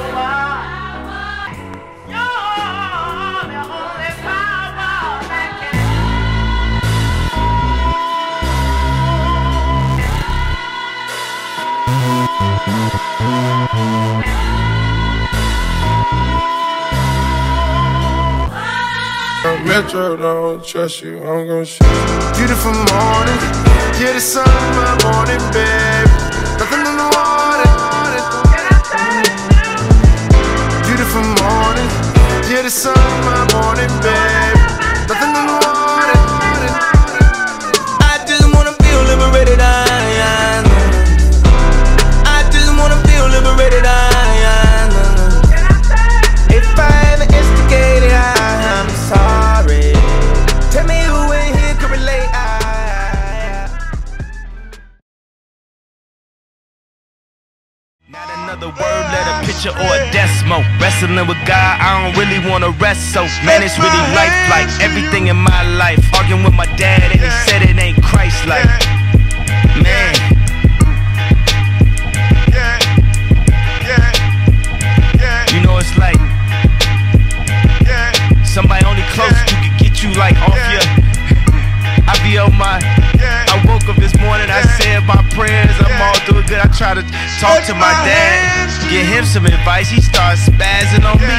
Metro don't trust you, I'm gon' shoot you. Beautiful morning, yeah, the sun in my morning, babe. Nothing in the water. Beautiful morning, yeah, the sun in my morning, babe. Nothing in the water. I just wanna feel liberated, I just wanna feel liberated, If I ever instigated, I'm sorry. Tell me who in here can relate. Not another word, let a picture or a decimal. Wrestling with God, I don't really wanna rest. So man, it's really lifelike, everything in my life. Arguing with my dad and he said it ain't Christ-like. Man. You know it's like somebody only close who could get you like off your. I be on my. I woke up this morning, I said my prayers, I'm all doing good. I try to talk to my dad, give him some advice. He starts spazzing on me.